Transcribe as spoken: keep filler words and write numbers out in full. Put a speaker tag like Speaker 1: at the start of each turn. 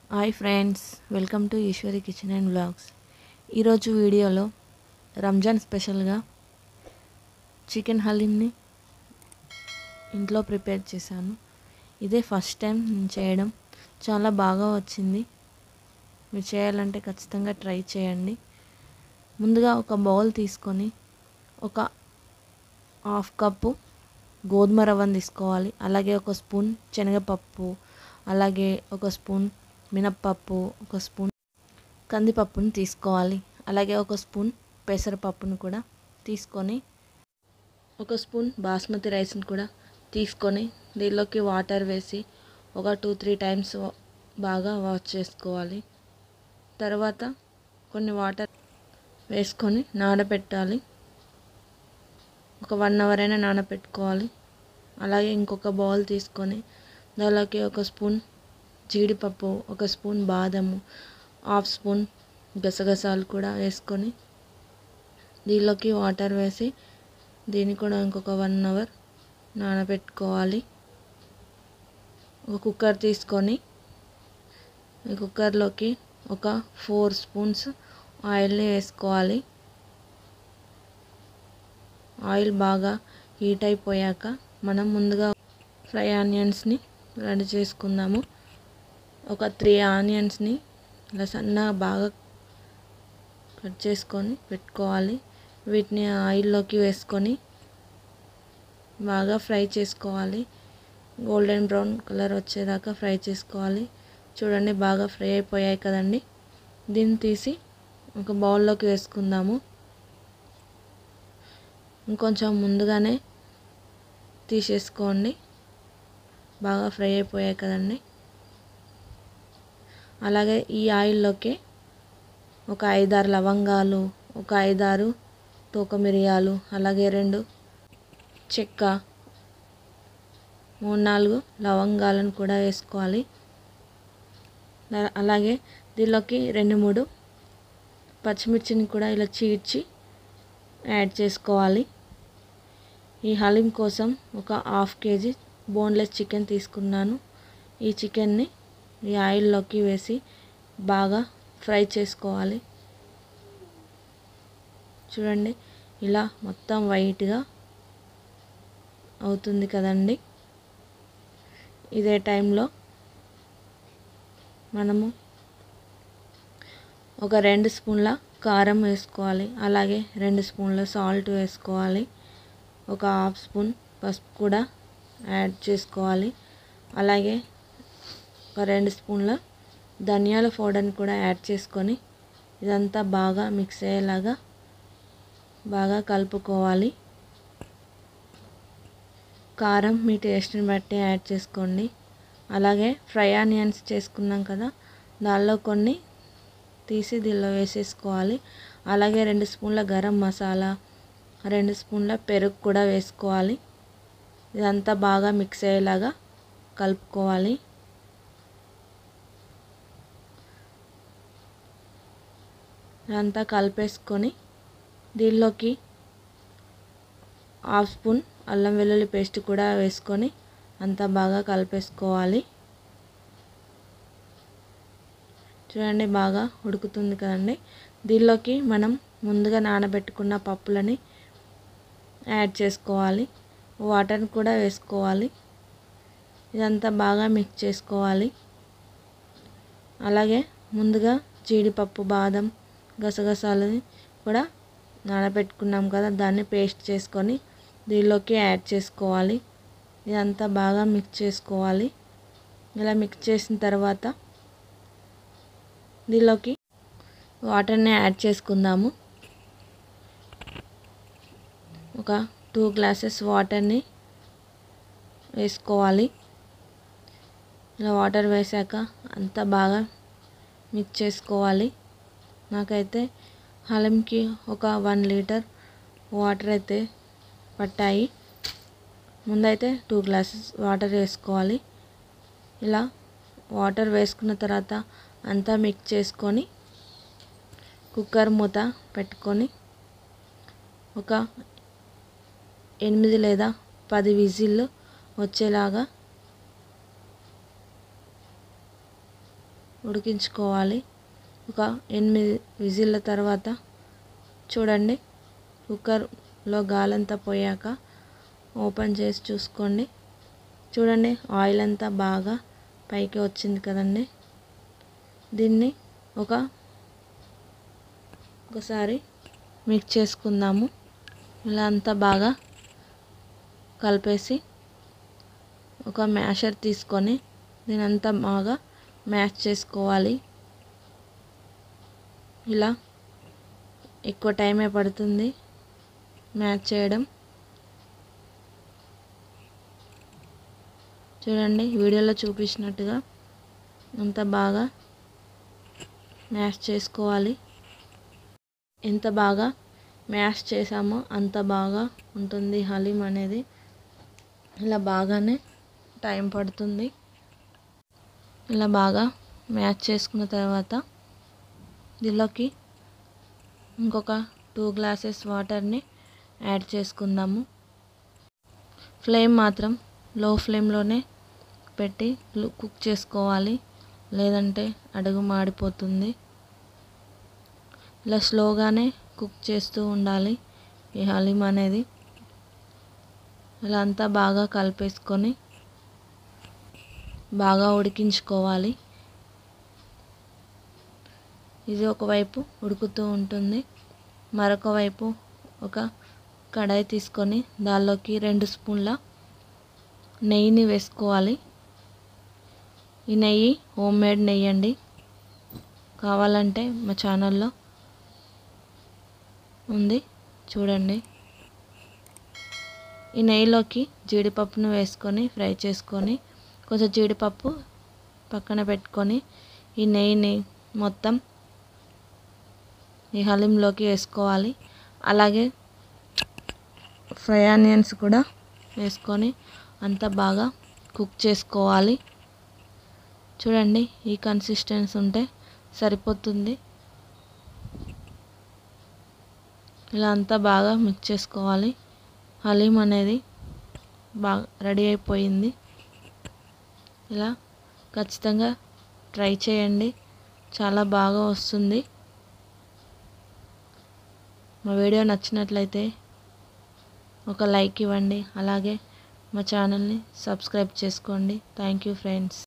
Speaker 1: Hi friends, welcome to Eshwari kitchen and vlogs. ఈరోజు వీడియోలో రంజాన్ స్పెషల్గా చికెన్ హలీంని ఇంట్లో ప్రిపేర్ చేశాను. ఇదే ఫస్ట్ టైం నేను చేయడం, చాలా బాగా వచ్చింది. మీరు చేయాలంటే ఖచ్చితంగా ట్రై చేయండి. ముందుగా ఒక బౌల్ తీసుకొని ఒక హాఫ్ కప్పు గోధుమ రవ్వను తీసుకోవాలి. అలాగే ఒక స్పూన్ శనగపప్పు, అలాగే ఒక స్పూన్ మినప్పప్పు, ఒక స్పూన్ కందిపప్పును తీసుకోవాలి. అలాగే ఒక స్పూన్ పెసరపప్పును కూడా తీసుకొని, ఒక స్పూన్ బాస్మతి రైస్ని కూడా తీసుకొని దీనిలోకి వాటర్ వేసి ఒక టూ త్రీ టైమ్స్ బాగా వాష్ చేసుకోవాలి. తర్వాత కొన్ని వాటర్ వేసుకొని నానబెట్టాలి. ఒక వన్ అవర్ అయినా నానబెట్టుకోవాలి. అలాగే ఇంకొక బౌల్ తీసుకొని దానిలోకి ఒక స్పూన్ జీడిపప్పు, ఒక స్పూన్ బాదము, హాఫ్ స్పూన్ గసగసాలు కూడా వేసుకొని దీనిలోకి వాటర్ వేసి దీన్ని కూడా ఇంకొక వన్ అవర్ నానబెట్టుకోవాలి. ఒక కుక్కర్ తీసుకొని ఈ కుక్కర్లోకి ఒక ఫోర్ స్పూన్స్ ఆయిల్ని వేసుకోవాలి. ఆయిల్ బాగా హీట్ అయిపోయాక మనం ముందుగా ఫ్రై ఆనియన్స్ని రెడీ చేసుకుందాము. ఒక త్రీ ఆనియన్స్ని ఇలా సన్నగా బాగా కట్ చేసుకొని పెట్టుకోవాలి. వీటిని ఆయిల్లోకి వేసుకొని బాగా ఫ్రై చేసుకోవాలి. గోల్డెన్ బ్రౌన్ కలర్ వచ్చేదాకా ఫ్రై చేసుకోవాలి. చూడండి, బాగా ఫ్రై అయిపోయాయి కదండి. దీన్ని తీసి ఒక బౌల్లోకి వేసుకుందాము. ఇంకొంచెం ముందుగానే తీసేసుకోండి. బాగా ఫ్రై అయిపోయాయి కదండి. అలాగే ఈ ఆయిల్లోకి ఒక ఐదారు లవంగాలు, ఒక ఐదారు తోక మిరియాలు, అలాగే రెండు చెక్క, మూడు నాలుగు లవంగాలను కూడా వేసుకోవాలి. అలాగే దీనిలోకి రెండు మూడు పచ్చిమిర్చిని కూడా ఇలా చీల్చి యాడ్ చేసుకోవాలి. ఈ హలీం కోసం ఒక హాఫ్ కేజీ బోన్లెస్ చికెన్ తీసుకున్నాను. ఈ చికెన్ని ఈ ఆయిల్లోకి వేసి బాగా ఫ్రై చేసుకోవాలి. చూడండి, ఇలా మొత్తం వైట్గా అవుతుంది కదండి. ఇదే టైంలో మనము ఒక రెండు స్పూన్ల కారం వేసుకోవాలి. అలాగే రెండు స్పూన్ల సాల్ట్ వేసుకోవాలి. ఒక హాఫ్ స్పూన్ పసుపు కూడా యాడ్ చేసుకోవాలి. అలాగే ఒక రెండు స్పూన్ల ధనియాల పౌడర్ని కూడా యాడ్ చేసుకొని ఇదంతా బాగా మిక్స్ అయ్యేలాగా బాగా కలుపుకోవాలి. కారం మీ టేస్ట్ని బట్టి యాడ్ చేసుకోండి. అలాగే ఫ్రై ఆనియన్స్ చేసుకున్నాం కదా, దానిలో కొన్ని తీసి దీనిలో వేసేసుకోవాలి. అలాగే రెండు స్పూన్ల గరం మసాలా, రెండు స్పూన్ల పెరుగు కూడా వేసుకోవాలి. ఇదంతా బాగా మిక్స్ అయ్యేలాగా కలుపుకోవాలి. ఇదంతా కలిపేసుకొని దీనిలోకి హాఫ్ స్పూన్ అల్లం వెల్లుల్లి పేస్ట్ కూడా వేసుకొని అంతా బాగా కలిపేసుకోవాలి. చూడండి, బాగా ఉడుకుతుంది కదండి. దీనిలోకి మనం ముందుగా నానబెట్టుకున్న పప్పులని యాడ్ చేసుకోవాలి. వాటర్ని కూడా వేసుకోవాలి. ఇదంతా బాగా మిక్స్ చేసుకోవాలి. అలాగే ముందుగా జీడిపప్పు, బాదం, గసగసాలని కూడా నానబెట్టుకున్నాం కదా, దాన్ని పేస్ట్ చేసుకొని దీనిలోకి యాడ్ చేసుకోవాలి. ఇదంతా బాగా మిక్స్ చేసుకోవాలి. ఇలా మిక్స్ చేసిన తర్వాత దీనిలోకి వాటర్ని యాడ్ చేసుకుందాము. ఒక టూ గ్లాసెస్ వాటర్ని వేసుకోవాలి. ఇలా వాటర్ వేసాక అంతా బాగా మిక్స్ చేసుకోవాలి. నాకైతే హలీంకి ఒక వన్ లీటర్ వాటర్ అయితే పట్టాయి. ముందైతే టూ గ్లాసెస్ వాటర్ వేసుకోవాలి. ఇలా వాటర్ వేసుకున్న తర్వాత అంతా మిక్స్ చేసుకొని కుక్కర్ మూత పెట్టుకొని ఒక ఎనిమిది లేదా పది విజిల్లు వచ్చేలాగా ఉడికించుకోవాలి. ఒక ఎనిమిది విజిల్ల తర్వాత చూడండి, కుక్కర్లో గాలంతా పోయాక ఓపెన్ చేసి చూసుకోండి. చూడండి, ఆయిల్ అంతా బాగా పైకి వచ్చింది కదండి. దీన్ని ఒక ఒకసారి మిక్స్ చేసుకుందాము. ఇలా అంతా బాగా కలిపేసి ఒక మ్యాషర్ తీసుకొని దీని అంతా బాగా మ్యాష్ చేసుకోవాలి. ఇలా ఎక్కువ టైమే పడుతుంది మ్యాష్ చేయడం. చూడండి, వీడియోలో చూపించినట్టుగా అంత బాగా మ్యాష్ చేసుకోవాలి. ఎంత బాగా మ్యాష్ చేసామో అంత బాగా ఉంటుంది హలీం అనేది. ఇలా బాగానే టైం పడుతుంది. ఇలా బాగా మ్యాష్ చేసుకున్న తర్వాత దీనిలోకి ఇంకొక టూ గ్లాసెస్ వాటర్ని యాడ్ చేసుకుందాము. ఫ్లేమ్ మాత్రం లో ఫ్లేమ్లోనే పెట్టి కుక్ చేసుకోవాలి, లేదంటే అడుగు మాడిపోతుంది. ఇలా స్లోగానే కుక్ చేస్తూ ఉండాలి ఈ హలీం అనేది. ఇలా అంతా బాగా కలిపేసుకొని బాగా ఉడికించుకోవాలి. ఇది ఒకవైపు ఉడుకుతూ ఉంటుంది. మరొక వైపు ఒక కడాయి తీసుకొని దానిలోకి రెండు స్పూన్ల నెయ్యిని వేసుకోవాలి. ఈ నెయ్యి హోమ్ మేడ్ నెయ్యి అండి. కావాలంటే మా ఛానల్లో ఉంది, చూడండి. ఈ నెయ్యిలోకి జీడిపప్పును వేసుకొని ఫ్రై చేసుకొని కొంచెం జీడిపప్పు పక్కన పెట్టుకొని ఈ నెయ్యిని మొత్తం ఈ హలీంలోకి వేసుకోవాలి. అలాగే ఫ్రై ఆనియన్స్ కూడా వేసుకొని అంతా బాగా కుక్ చేసుకోవాలి. చూడండి, ఈ కన్సిస్టెన్సీ ఉంటే సరిపోతుంది. ఇలా అంతా బాగా మిక్స్ చేసుకోవాలి. హలీం అనేది బాగా రెడీ అయిపోయింది. ఇలా ఖచ్చితంగా ట్రై చేయండి, చాలా బాగా వస్తుంది. మా వీడియో నచ్చినట్లయితే ఒక లైక్ ఇవ్వండి. అలాగే మా ఛానల్ని సబ్స్క్రైబ్ చేసుకోండి. Thank you friends.